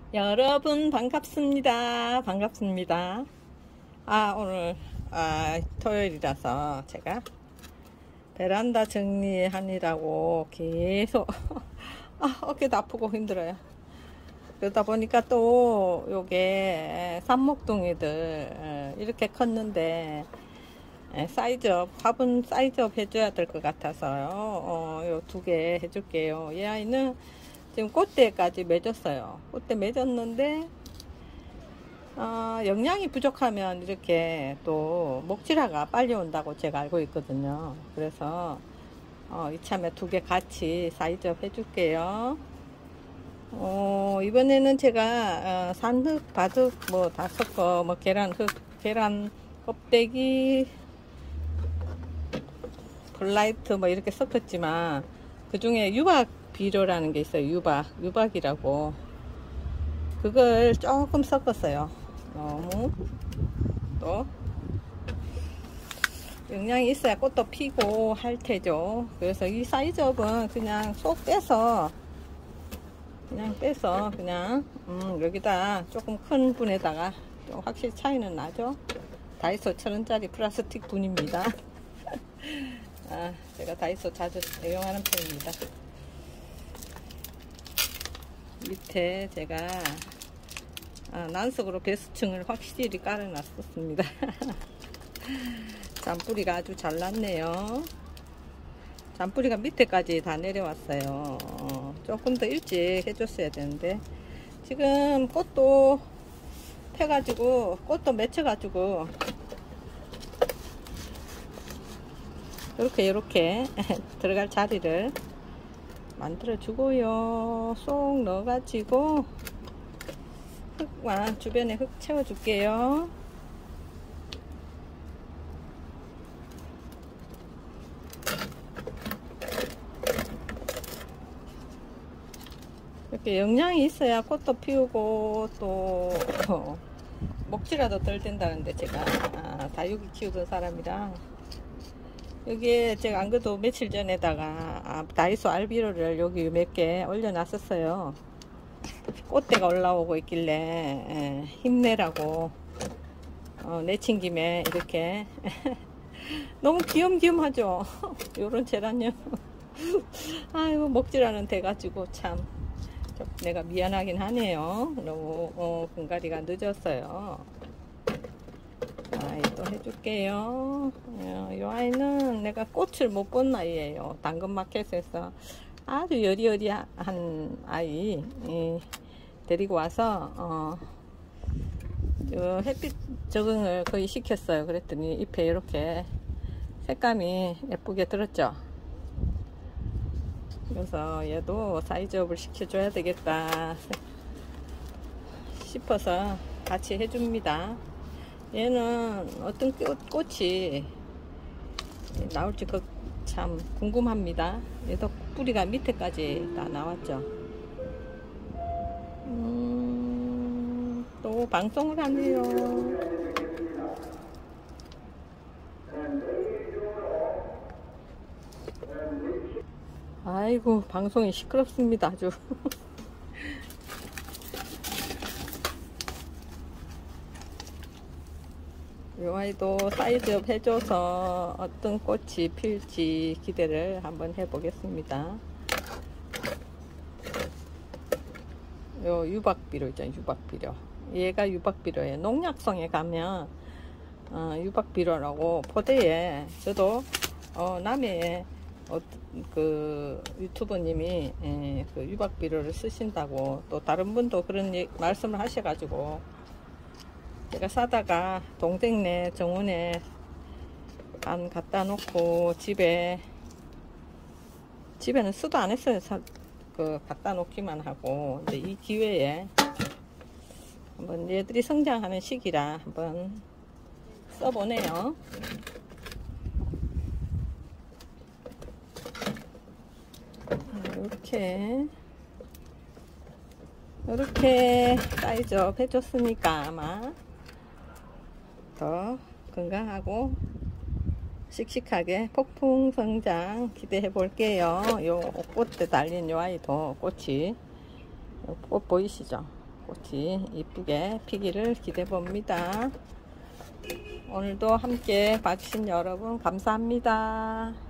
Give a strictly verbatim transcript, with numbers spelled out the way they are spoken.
여러분 반갑습니다. 반갑습니다. 아 오늘 아 토요일이라서 제가 베란다 정리하느라고 계속 아 어깨도 아프고 힘들어요. 그러다 보니까 또 요게 삽목둥이들 이렇게 컸는데 사이즈업 화분 사이즈업 해줘야 될 것 같아서요. 어, 요 두 개 해줄게요. 이 아이는 지금 꽃대까지 맺었어요. 꽃대 맺었는데 어, 영양이 부족하면 이렇게 또 목질화가 빨리 온다고 제가 알고 있거든요. 그래서 어, 이참에 두 개 같이 사이즈업 해줄게요. 어, 이번에는 제가 어, 산흙, 바둑 뭐 다 섞어 뭐 계란흙, 계란 껍데기, 블라이트 뭐 이렇게 섞었지만 그 중에 유박 비료라는 게 있어요. 유박, 유박이라고 그걸 조금 섞었어요. 너무 또 영양이 있어야 꽃도 피고 할 테죠. 그래서 이 사이즈업은 그냥 쏙 빼서 그냥 빼서 그냥 음, 여기다 조금 큰 분에다가 좀 확실히 차이는 나죠. 다이소 천 원짜리 플라스틱 분입니다. 아, 제가 다이소 자주 애용하는 편입니다. 밑에 제가 아, 난석으로 배수층을 확실히 깔아놨었습니다. 잔뿌리가 아주 잘 났네요. 잔뿌리가 밑에까지 다 내려왔어요. 어, 조금 더 일찍 해줬어야 되는데 지금 꽃도 펴가지고 꽃도 맺혀가지고 이렇게 이렇게 들어갈 자리를 만들어 주고요. 쏙 넣어 가지고 흙과 주변에 흙 채워 줄게요. 이렇게 영양이 있어야 꽃도 피우고 또 먹지라도 덜 된다는데 제가 아, 다육이 키우던 사람이라 여기에 제가 안 그래도 며칠 전에다가 아, 다이소 알비로를 여기 몇 개 올려놨었어요. 꽃대가 올라오고 있길래 에, 힘내라고 어, 내친 김에 이렇게 너무 귀염귀염하죠. 요런 제라늄 아이고 먹지라는 돼가지고 참 내가 미안하긴 하네요. 너무 어, 분갈이가 늦었어요. 아이 또 해줄게요. 이 아이는 내가 꽃을 못 본 아이예요. 당근마켓에서 아주 여리여리한 아이 예, 데리고 와서 어, 저 햇빛 적응을 거의 시켰어요. 그랬더니 잎에 이렇게 색감이 예쁘게 들었죠. 그래서 얘도 사이즈업을 시켜줘야 되겠다 싶어서 같이 해줍니다. 얘는 어떤 꽃이 나올지 참 궁금합니다. 얘도 뿌리가 밑에까지 다 나왔죠. 음, 또 방송을 하네요. 아이고 방송이 시끄럽습니다 아주. 이 아이도 사이즈업 해줘서 어떤 꽃이 필지 기대를 한번 해보겠습니다. 요 유박비료 있잖아요. 유박비료. 얘가 유박비료예요. 농약성에 가면 어, 유박비료라고 포대에 저도 어, 남해에 어, 그 유튜버님이 예, 그 유박비료를 쓰신다고 또 다른 분도 그런 예, 말씀을 하셔가지고 제가 사다가 동생네 정원에 안 갖다 놓고 집에 집에는 쓰도 안 했어요. 사, 그 갖다 놓기만 하고 근데 이 기회에 한번 얘들이 성장하는 시기라 한번 써보네요. 이렇게 이렇게 사이즈업 해줬으니까 아마 더 건강하고 씩씩하게 폭풍 성장 기대해 볼게요. 요 꽃에 달린 요 아이도 꽃이 꽃 보이시죠? 꽃이 이쁘게 피기를 기대해 봅니다. 오늘도 함께 봐주신 여러분 감사합니다.